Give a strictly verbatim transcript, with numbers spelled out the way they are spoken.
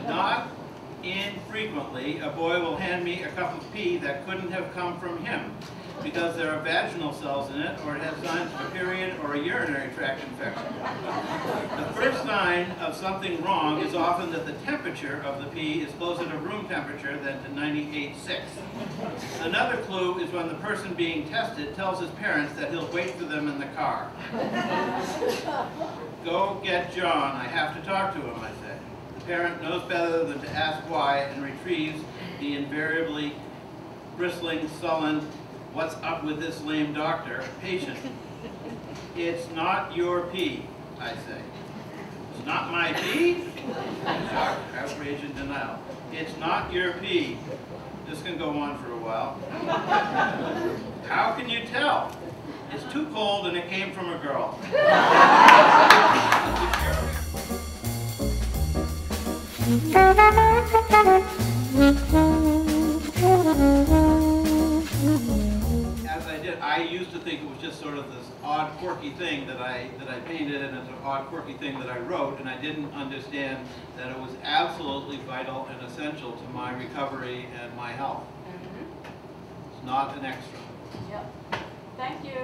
Not infrequently, a boy will hand me a cup of pee that couldn't have come from him because there are vaginal cells in it, or it has signs of a period or a urinary tract infection. The first sign of something wrong is often that the temperature of the pee is closer to room temperature than to ninety-eight point six. Another clue is when the person being tested tells his parents that he'll wait for them in the car. Go get John, I have to talk to him, I say. The parent knows better than to ask why and retrieves the invariably bristling, sullen, "What's up with this lame doctor?" patient. It's not your pee, I say. It's not my pee? Shock, outrage, and denial. It's not your pee. This can go on for a while. How can you tell? It's too cold and it came from a girl. As I did, I used to think it was just sort of this odd, quirky thing that I that I painted, and it's an odd, quirky thing that I wrote, and I didn't understand that it was absolutely vital and essential to my recovery and my health. Mm-hmm. It's not an extra. Yep. Thank you.